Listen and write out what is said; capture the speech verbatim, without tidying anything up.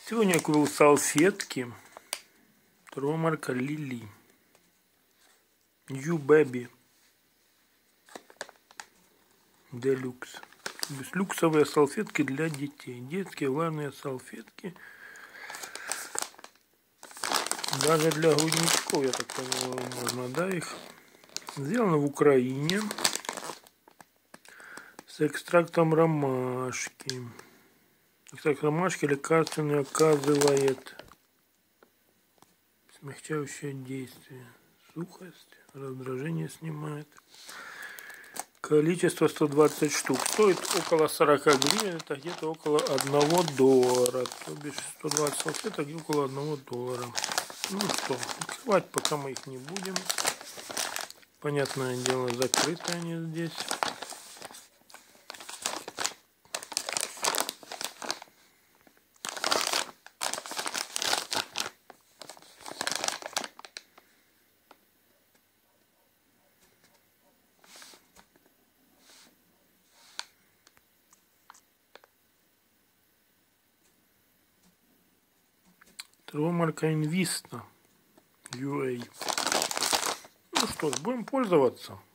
Сегодня я купил салфетки. Торговая марка Lily. You Baby Deluxe. Люксовые салфетки для детей. Детские влажные салфетки. Даже для грудничков, я так понял, можно, да, их. Сделано в Украине. С экстрактом ромашки. Экстракт ромашки лекарственный оказывает смягчающее действие. Сухость, раздражение снимает. Количество сто двадцать штук. Стоит около сорока гривен. Это где-то около одного доллара. То бишь сто двадцать салфеток где около одного доллара. Ну что, открывать пока мы их не будем. Понятное дело, закрыты они здесь. Торговая марка Invista ю эй. Ну что ж, будем пользоваться.